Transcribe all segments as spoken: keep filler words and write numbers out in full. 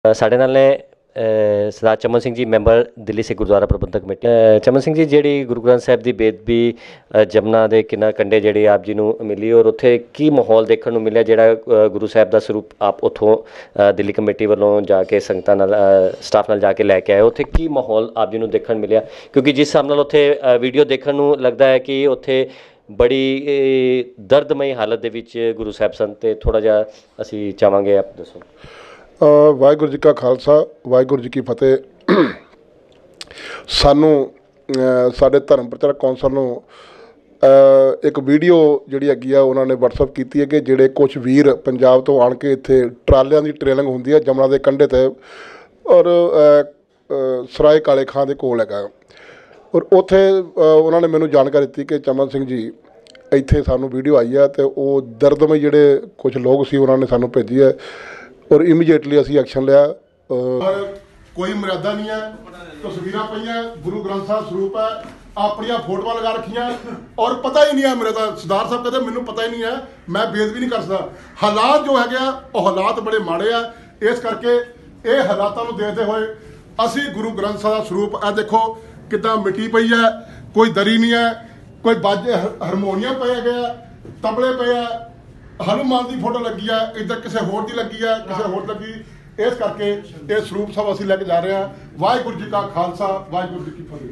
ਸਾਡੇ ਨਾਲ ਨੇ ਅ, ਸਰਦਾਰ ਚਮਨ ਸਿੰਘ ਜੀ, ਮੈਂਬਰ ਦਿੱਲੀ ਸਿੱਖ ਗੁਰਦੁਆਰਾ ਪ੍ਰਬੰਧਕ ਕਮੇਟੀ। ਅ, ਚਮਨ ਸਿੰਘ ਜੀ, ਜਿਹੜੀ ਗੁਰੂ ਗ੍ਰੰਥ ਸਾਹਿਬ ਦੀ ਬੇਦਬੀ ਅ, ਜਮਨਾ ਦੇ ਕਿੰਨਾ ਕੰਢੇ ਜਿਹੜੀ ਆਪ ਜੀ ਨੂੰ ਮਿਲੀ, ਔਰ ਉੱਥੇ ਕੀ ਮਾਹੌਲ ਦੇਖਣ ਨੂੰ ਮਿਲਿਆ, ਜਿਹੜਾ ਅ, ਗੁਰੂ ਸਾਹਿਬ ਦਾ ਸਰੂਪ ਆਪ ਉੱਥੋਂ ਅ, ਦਿੱਲੀ ਕਮੇਟੀ ਵੱਲੋਂ ਜਾ ਕੇ ਸੰਗਤਾਂ ਨਾਲ ਸਟਾਫ ਨਾਲ ਜਾ ਕੇ ਲੈ ਕੇ ਆਏ, ਉੱਥੇ ਕੀ ਮਾਹੌਲ ਆਪ ਜੀ ਨੂੰ ਦੇਖਣ ਮਿਲਿਆ? ਕਿਉਂਕਿ ਜਿਸ ਹਿਸਾਬ ਨਾਲ ਉੱਥੇ ਵੀਡੀਓ ਦੇਖਣ ਨੂੰ ਲੱਗਦਾ ਹੈ ਕਿ ਉੱਥੇ ਬੜੀ ਅ, ਦਰਦਮਈ ਹਾਲਤ ਦੇ ਵਿੱਚ ਗੁਰੂ ਸਾਹਿਬ ਸਨ, ਅਤੇ ਥੋੜ੍ਹਾ ਜਿਹਾ ਅਸੀਂ ਚਾਹਾਂਗੇ ਆਪ ਦੱਸੋ। ਵਾਹਿਗੁਰੂ ਜੀ ਕਾ ਖਾਲਸਾ, ਵਾਹਿਗੁਰੂ ਜੀ ਕੀ ਫਤਿਹ। ਸਾਨੂੰ ਸਾਡੇ ਧਰਮ ਪ੍ਰਚਾਰਕ ਕੌਂਸਲ ਨੂੰ ਇੱਕ ਵੀਡੀਓ ਜਿਹੜੀ ਹੈਗੀ ਆ ਉਹਨਾਂ ਨੇ ਵਟਸਐਪ ਕੀਤੀ ਹੈ ਕਿ ਜਿਹੜੇ ਕੁਛ ਵੀਰ ਪੰਜਾਬ ਤੋਂ ਆਣ ਕੇ ਇੱਥੇ ਟਰਾਲਿਆਂ ਦੀ ਟ੍ਰੇਲਿੰਗ ਹੁੰਦੀ ਹੈ ਜਮਨਾ ਦੇ ਕੰਢੇ 'ਤੇ, ਔਰ ਸਰਾਏ ਕਾਲੇ ਖਾਂ ਦੇ ਕੋਲ ਹੈਗਾ, ਔਰ ਉੱਥੇ ਉਹਨਾਂ ਨੇ ਮੈਨੂੰ ਜਾਣਕਾਰੀ ਦਿੱਤੀ ਕਿ ਚਮਨ ਸਿੰਘ ਜੀ ਇੱਥੇ ਸਾਨੂੰ ਵੀਡੀਓ ਆਈ ਹੈ ਅਤੇ ਉਹ ਦਰਦਮਈ ਜਿਹੜੇ ਕੁਛ ਲੋਕ ਸੀ ਉਹਨਾਂ ਨੇ ਸਾਨੂੰ ਭੇਜੀ ਹੈ, ਔਰ ਇਮੀਡੀਏਟਲੀ ਅਸੀਂ ਐਕਸ਼ਨ ਲਿਆ। ਕੋਈ ਮਰਿਆਦਾ ਨਹੀਂ ਹੈ, ਤਸਵੀਰਾਂ ਪਈਆਂ, ਗੁਰੂ ਗ੍ਰੰਥ ਸਾਹਿਬ ਸਰੂਪ ਹੈ, ਆਪਣੀਆਂ ਫੋਟੋਆਂ ਲਗਾ ਰੱਖੀਆਂ, ਔਰ ਪਤਾ ਹੀ ਨਹੀਂ ਹੈ ਮੇਰੇ ਤਾਂ ਸਰਦਾਰ ਸਾਹਿਬ ਕਹਿੰਦੇ ਮੈਨੂੰ ਪਤਾ ਹੀ ਨਹੀਂ ਹੈ, ਮੈਂ ਬੇਦਬੀ ਨਹੀਂ ਕਰ ਸਕਦਾ। ਹਾਲਾਤ ਜੋ ਹੈਗੇ ਆ ਉਹ ਹਾਲਾਤ ਬੜੇ ਮਾੜੇ ਆ, ਇਸ ਕਰਕੇ ਇਹ ਹਾਲਾਤਾਂ ਨੂੰ ਦੇਖਦੇ ਹੋਏ ਅਸੀਂ ਗੁਰੂ ਗ੍ਰੰਥ ਸਾਹਿਬ ਦਾ ਸਰੂਪ ਇਹ ਦੇਖੋ ਕਿੱਦਾਂ ਮਿੱਟੀ ਪਈ ਹੈ, ਕੋਈ ਦਰੀ ਨਹੀਂ ਹੈ, ਕੋਈ ਬਾਜੇ ਹਾਰਮੋਨੀਅਮ ਪਏ ਹੈਗੇ ਆ, ਤਬਲੇ ਪਏ ਆ, ਹਨੂੰਮਾਨ ਦੀ ਫੋਟੋ ਲੱਗੀ ਆ, ਇੱਧਰ ਕਿਸੇ ਹੋਰ ਦੀ ਲੱਗੀ ਆ, ਕਿਸੇ ਹੋਰ ਲੱਗੀ, ਇਸ ਕਰਕੇ ਇਹ ਸਰੂਪ ਸਭ ਅਸੀਂ ਲੈ ਕੇ ਜਾ ਰਹੇ ਹਾਂ। ਵਾਹਿਗੁਰੂ ਜੀ ਕਾ ਖਾਲਸਾ, ਵਾਹਿਗੁਰੂ ਜੀ ਕੀ ਫਤਿਹ।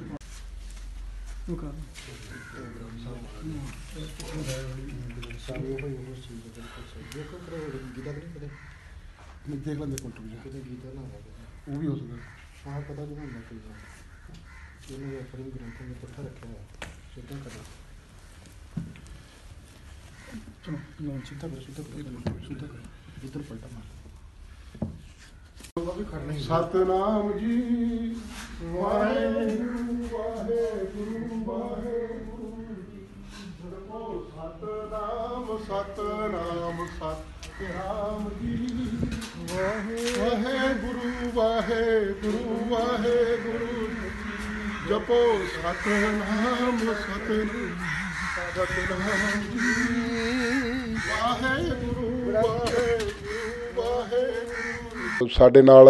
ਦੇਖ ਲੈਂਦੇ ਉਹ ਵੀ ਹੋ ਸਕਦਾ ਹਾਂ, ਪਤਾ ਨਹੀਂ ਹੁੰਦਾ ਕੋਈ ਇਹਨੂੰ ਆਪਣੇ ਗ੍ਰੰਥਾਂ ਦੇ ਇਕੱਠਾ ਰੱਖਿਆ ਹੋਇਆ ਸਿੱਧਾ ਕਰੋ। ਚਲੋ ਨਾ ਸਿੱਧਾ ਕਰੋ, ਸਿੱਧਾ ਕਰੋ, ਸਿੱਧਾ ਕਰੋ, ਇੱਧਰ ਪਲਟਾ ਮਾਰ। ਸਤਨਾਮ ਜੀ ਵਾਹਿਗੁਰੂ ਵਾਹਿਗੁਰੂ ਵਾਹਿਗੁਰੂ, ਸਤਨਾਮ ਸਤਨਾਮ ਸਤਨਾਮ ਜੀ, ਵਾਹਿਗੁਰੂ ਵਾਹਿਗੁਰੂ ਵਾਹਿਗੁਰੂ, ਜਪੋ ਸਤਨਾਮ ਸਤਨਾਮ ਸਤਨਾਮ ਜੀ, ਵਾਹਿਗੁਰੂ ਵਾਹਿਗੁਰੂ ਵਾਹਿਗੁਰੂ। ਸਾਡੇ ਨਾਲ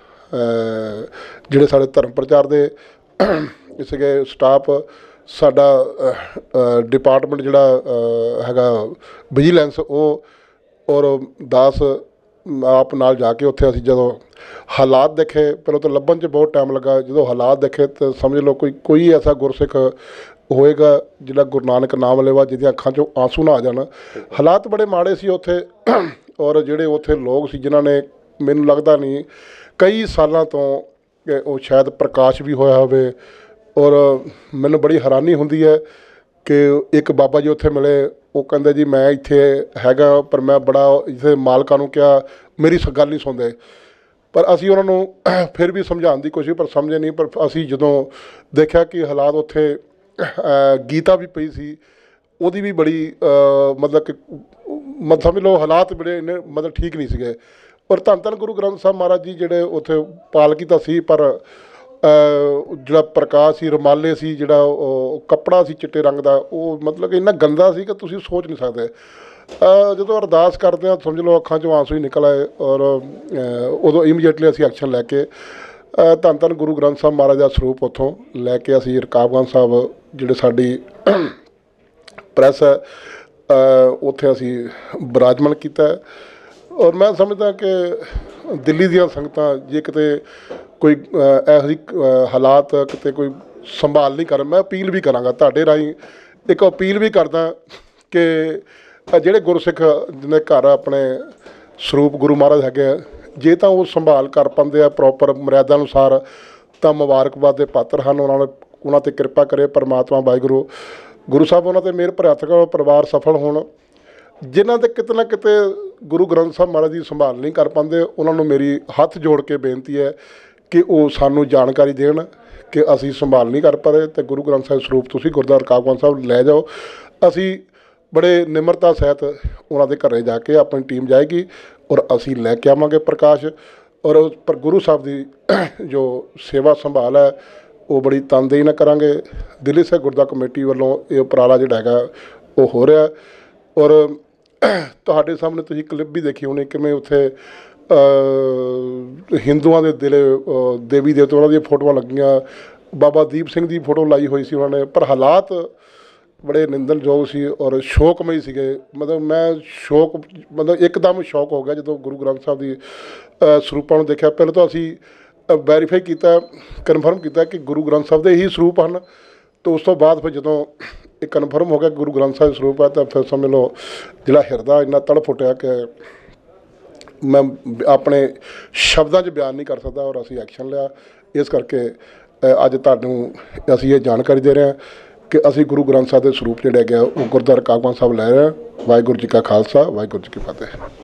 ਜਿਹੜੇ ਸਾਡੇ ਧਰਮ ਪ੍ਰਚਾਰ ਦੇ ਸੀਗੇ ਸਟਾਫ, ਸਾਡਾ ਡਿਪਾਰਟਮੈਂਟ ਜਿਹੜਾ ਹੈਗਾ ਵਿਜੀਲੈਂਸ, ਉਹ ਔਰ ਦਾਸ ਆਪ ਨਾਲ ਜਾ ਕੇ ਉੱਥੇ ਅਸੀਂ ਜਦੋਂ ਹਾਲਾਤ ਦੇਖੇ, ਪਹਿਲਾਂ ਤਾਂ ਲੱਭਣ 'ਚ ਬਹੁਤ ਟਾਈਮ ਲੱਗਾ, ਜਦੋਂ ਹਾਲਾਤ ਦੇਖੇ ਤਾਂ ਸਮਝ ਲਓ ਕੋਈ ਕੋਈ ਐਸਾ ਗੁਰਸਿੱਖ ਹੋਏਗਾ ਜਿਹੜਾ ਗੁਰੂ ਨਾਨਕ ਨਾਮ ਲੈਵਾ ਜਿਹਦੀਆਂ ਅੱਖਾਂ 'ਚੋਂ ਆਂਸੂ ਨਾ ਆ ਜਾਣ। ਹਾਲਾਤ ਬੜੇ ਮਾੜੇ ਸੀ ਉੱਥੇ, ਔਰ ਜਿਹੜੇ ਉੱਥੇ ਲੋਕ ਸੀ ਜਿਨ੍ਹਾਂ ਨੇ, ਮੈਨੂੰ ਲੱਗਦਾ ਨਹੀਂ ਕਈ ਸਾਲਾਂ ਤੋਂ ਉਹ ਸ਼ਾਇਦ ਪ੍ਰਕਾਸ਼ ਵੀ ਹੋਇਆ ਹੋਵੇ, ਔਰ ਮੈਨੂੰ ਬੜੀ ਹੈਰਾਨੀ ਹੁੰਦੀ ਹੈ ਕਿ ਇੱਕ ਬਾਬਾ ਜੀ ਉੱਥੇ ਮਿਲੇ, ਉਹ ਕਹਿੰਦੇ ਜੀ ਮੈਂ ਇੱਥੇ ਹੈਗਾ, ਪਰ ਮੈਂ ਬੜਾ ਇੱਥੇ ਮਾਲਕਾਂ ਨੂੰ ਕਿਹਾ ਮੇਰੀ ਗੱਲ ਨਹੀਂ ਸੁਣਦੇ, ਪਰ ਅਸੀਂ ਉਹਨਾਂ ਨੂੰ ਫਿਰ ਵੀ ਸਮਝਾਉਣ ਦੀ ਕੋਸ਼ਿਸ਼, ਪਰ ਸਮਝੇ ਨਹੀਂ। ਪਰ ਅਸੀਂ ਜਦੋਂ ਦੇਖਿਆ ਕਿ ਹਾਲਾਤ ਉੱਥੇ ਗੀਤਾ ਵੀ ਪਈ ਸੀ, ਉਹਦੀ ਵੀ ਬੜੀ ਮਤਲਬ ਕਿ ਮਤ ਸਮਝ ਲਓ ਹਾਲਾਤ ਬੜੇ ਇੰਨੇ ਮਤਲਬ ਠੀਕ ਨਹੀਂ ਸੀਗੇ, ਔਰ ਧੰਨ ਧੰਨ ਗੁਰੂ ਗ੍ਰੰਥ ਸਾਹਿਬ ਮਹਾਰਾਜ ਜੀ ਜਿਹੜੇ ਉੱਥੇ ਪਾਲਕੀ ਤਾਂ ਸੀ, ਪਰ ਜਿਹੜਾ ਪ੍ਰਕਾਸ਼ ਸੀ, ਰੁਮਾਲੇ ਸੀ, ਜਿਹੜਾ ਉਹ ਕੱਪੜਾ ਸੀ ਚਿੱਟੇ ਰੰਗ ਦਾ, ਉਹ ਮਤਲਬ ਕਿ ਇੰਨਾ ਗੰਦਾ ਸੀ ਕਿ ਤੁਸੀਂ ਸੋਚ ਨਹੀਂ ਸਕਦੇ। ਜਦੋਂ ਅਰਦਾਸ ਕਰਦੇ ਹਾਂ ਸਮਝ ਲਓ ਅੱਖਾਂ 'ਚੋਂ ਆਂਸੂ ਹੀ ਨਿਕਲ ਆਏ, ਔਰ ਉਦੋਂ ਇਮੀਡੀਏਟਲੀ ਅਸੀਂ ਐਕਸ਼ਨ ਲੈ ਕੇ ਧੰਨ ਧੰਨ ਗੁਰੂ ਗ੍ਰੰਥ ਸਾਹਿਬ ਮਹਾਰਾਜ ਦਾ ਸਰੂਪ ਉੱਥੋਂ ਲੈ ਕੇ ਅਸੀਂ ਰਕਾਬਗੰਜ ਸਾਹਿਬ ਜਿਹੜੇ ਸਾਡੀ ਪ੍ਰੈਸ ਹੈ ਉੱਥੇ ਅਸੀਂ ਬਿਰਾਜਮਾਨ ਕੀਤਾ। ਔਰ ਮੈਂ ਸਮਝਦਾ ਕਿ ਦਿੱਲੀ ਦੀਆਂ ਸੰਗਤਾਂ ਜੇ ਕਿਤੇ ਕੋਈ ਇਹੋ ਜਿਹੀ ਹਾਲਾਤ ਕਿਤੇ ਕੋਈ ਸੰਭਾਲ ਨਹੀਂ ਕਰਨ, ਮੈਂ ਅਪੀਲ ਵੀ ਕਰਾਂਗਾ ਤੁਹਾਡੇ ਰਾਹੀਂ, ਇੱਕ ਅਪੀਲ ਵੀ ਕਰਦਾ ਕਿ ਜਿਹੜੇ ਗੁਰਸਿੱਖ ਜਿਹਨੇ ਘਰ ਆਪਣੇ ਸਰੂਪ ਗੁਰੂ ਮਹਾਰਾਜ ਹੈਗੇ ਆ, ਜੇ ਤਾਂ ਉਹ ਸੰਭਾਲ ਕਰ ਪਾਉਂਦੇ ਆ ਪ੍ਰੋਪਰ ਮਰਿਆਦਾ ਅਨੁਸਾਰ, ਤਾਂ ਮੁਬਾਰਕਬਾਦ ਦੇ ਪਾਤਰ ਹਨ। ਉਹਨਾਂ ਨੂੰ ਉਹਨਾਂ 'ਤੇ ਕਿਰਪਾ ਕਰੇ ਪਰਮਾਤਮਾ ਵਾਹਿਗੁਰੂ, ਗੁਰੂ ਸਾਹਿਬ ਉਹਨਾਂ 'ਤੇ ਮਿਹਰ ਭਰਿਆ ਹੱਥ ਕਰੋ, ਪਰਿਵਾਰ ਸਫਲ ਹੋਣ। ਜਿਨ੍ਹਾਂ ਦੇ ਕਿਤੇ ਨਾ ਕਿਤੇ ਗੁਰੂ ਗ੍ਰੰਥ ਸਾਹਿਬ ਮਹਾਰਾਜ ਦੀ ਸੰਭਾਲ ਨਹੀਂ ਕਰ ਪਾਉਂਦੇ, ਉਹਨਾਂ ਨੂੰ ਮੇਰੀ ਹੱਥ ਜੋੜ ਕੇ ਬੇਨਤੀ ਹੈ ਕਿ ਉਹ ਸਾਨੂੰ ਜਾਣਕਾਰੀ ਦੇਣ ਕਿ ਅਸੀਂ ਸੰਭਾਲ ਨਹੀਂ ਕਰ ਪਾ ਰਹੇ, ਅਤੇ ਗੁਰੂ ਗ੍ਰੰਥ ਸਾਹਿਬ ਸਰੂਪ ਤੁਸੀਂ ਗੁਰਦੁਆਰਾ ਰਕਾਬਗੰਜ ਸਾਹਿਬ ਲੈ ਜਾਓ। ਅਸੀਂ ਬੜੇ ਨਿਮਰਤਾ ਸਹਿਤ ਉਹਨਾਂ ਦੇ ਘਰੇ ਜਾ ਕੇ ਆਪਣੀ ਟੀਮ ਜਾਏਗੀ, ਔਰ ਅਸੀਂ ਲੈ ਕੇ ਆਵਾਂਗੇ ਪ੍ਰਕਾਸ਼, ਔਰ ਪਰ ਗੁਰੂ ਸਾਹਿਬ ਦੀ ਜੋ ਸੇਵਾ ਸੰਭਾਲ ਹੈ ਉਹ ਬੜੀ ਤਨਦੇਹੀ ਨਾਲ ਕਰਾਂਗੇ। ਦਿੱਲੀ ਸਿੱਖ ਗੁਰਦੁਆਰਾ ਕਮੇਟੀ ਵੱਲੋਂ ਇਹ ਉਪਰਾਲਾ ਜਿਹੜਾ ਹੈਗਾ ਉਹ ਹੋ ਰਿਹਾ, ਔਰ ਤੁਹਾਡੇ ਸਾਹਮਣੇ ਤੁਸੀਂ ਕਲਿੱਪ ਵੀ ਦੇਖੀ ਹੋਣੀ ਕਿਵੇਂ ਉੱਥੇ ਅ, ਹਿੰਦੂਆਂ ਦੇ ਦਿਲ ਅ, ਦੇਵੀ ਦੇਵਤੇ ਉਹਨਾਂ ਦੀਆਂ ਫੋਟੋਆਂ ਲੱਗੀਆਂ। ਬਾਬਾ ਦੀਪ ਸਿੰਘ ਦੀ ਫੋਟੋ ਲਾਈ ਹੋਈ ਸੀ ਉਹਨਾਂ ਨੇ, ਪਰ ਹਾਲਾਤ ਬੜੇ ਨਿੰਦਣਯੋਗ ਸੀ ਔਰ ਸ਼ੋਕਮਈ ਸੀਗੇ। ਮਤਲਬ ਮੈਂ ਸ਼ੌਕ ਮਤਲਬ ਇੱਕਦਮ ਸ਼ੌਕ ਹੋ ਗਿਆ ਜਦੋਂ ਗੁਰੂ ਗ੍ਰੰਥ ਸਾਹਿਬ ਦੀ ਅ, ਸਰੂਪਾਂ ਨੂੰ ਦੇਖਿਆ। ਪਹਿਲਾਂ ਤਾਂ ਅਸੀਂ ਵੈਰੀਫਾਈ ਕੀਤਾ, ਕਨਫਰਮ ਕੀਤਾ ਕਿ ਗੁਰੂ ਗ੍ਰੰਥ ਸਾਹਿਬ ਦੇ ਹੀ ਸਰੂਪ ਹਨ। ਅਤੇ ਉਸ ਤੋਂ ਬਾਅਦ ਫਿਰ ਜਦੋਂ ਇਹ ਕਨਫਰਮ ਹੋ ਗਿਆ ਗੁਰੂ ਗ੍ਰੰਥ ਸਾਹਿਬ ਸਰੂਪ ਹੈ, ਤਾਂ ਫਿਰ ਸਮਝ ਲਓ ਜਿਹੜਾ ਹਿਰਦਾ ਇੰਨਾ ਤੜਫ ਉੱਠਿਆ ਕਿ ਮੈਂ ਆਪਣੇ ਸ਼ਬਦਾਂ 'ਚ ਬਿਆਨ ਨਹੀਂ ਕਰ ਸਕਦਾ। ਔਰ ਅਸੀਂ ਐਕਸ਼ਨ ਲਿਆ। ਇਸ ਕਰਕੇ ਅ, ਅੱਜ ਤੁਹਾਨੂੰ ਅਸੀਂ ਇਹ ਜਾਣਕਾਰੀ ਦੇ ਰਹੇ ਹਾਂ ਕਿ ਅਸੀਂ ਗੁਰੂ ਗ੍ਰੰਥ ਸਾਹਿਬ ਦੇ ਸਰੂਪ ਜਿਹੜੇ ਹੈਗੇ ਆ ਉਹ ਗੁਰਦੁਆਰਾ ਕਾਗਵਾਨ ਸਾਹਿਬ ਲੈ ਰਹੇ ਹਾਂ। ਵਾਹਿਗੁਰੂ ਜੀ ਕਾ ਖਾਲਸਾ, ਵਾਹਿਗੁਰੂ ਜੀ ਕੀ ਫਤਿਹ।